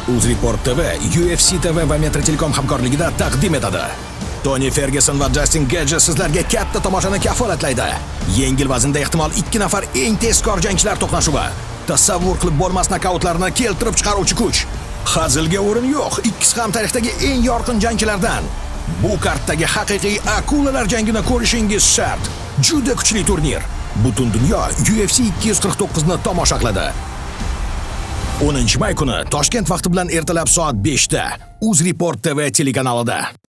UzReport TV, UFC TV va Metro Telecom hamkorligida taqdim etadi. Tony Ferguson va Justin Gaethje sizlarga katta tomoshani kafolatlaydi. Yengil vaznda ehtimol 2 nafar eng tezkor jangchilar to'qnashuvi. Tasavvur qilib bo'lmas nokautlarni keltirib chiqaruvchi kuch. Hazilga o'rin yo'q. Ikkisi ham tarixdagi eng yorqin jangchilardan. Bu kartdagi haqiqiy akulalar jangini ko'rishingiz shart. Juda kuchli turnir. Butun dunyo UFC 249 ni tomosha qiladi. 10 may kuni Toshkent vaqti bilan ertalab soat 5 da UzReport TV telekanalida.